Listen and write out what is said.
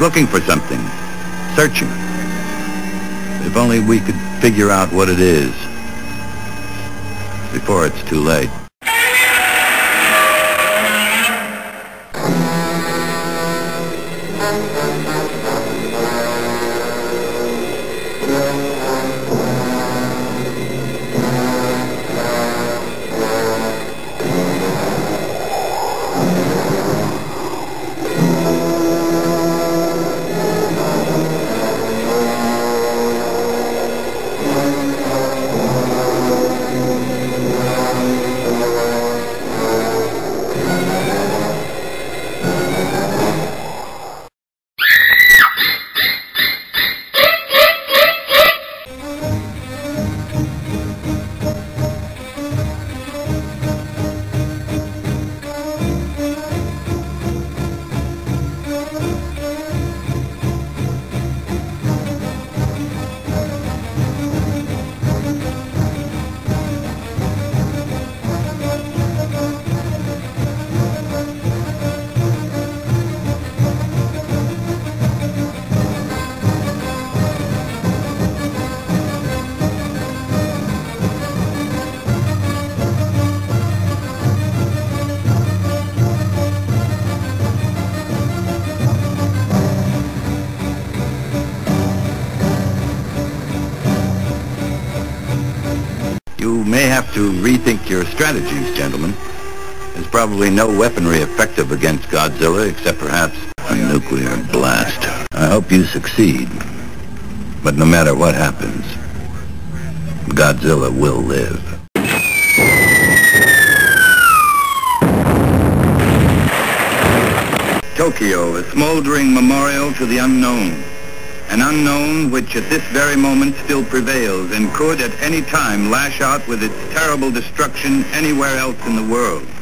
looking for something, searching. If only we could figure out what it is before it's too late. You may have to rethink your strategies, gentlemen. There's probably no weaponry effective against Godzilla except perhaps a nuclear blast. I hope you succeed. But no matter what happens, Godzilla will live. Tokyo, a smoldering memorial to the unknown. An unknown which at this very moment still prevails and could at any time lash out with its terrible destruction anywhere else in the world.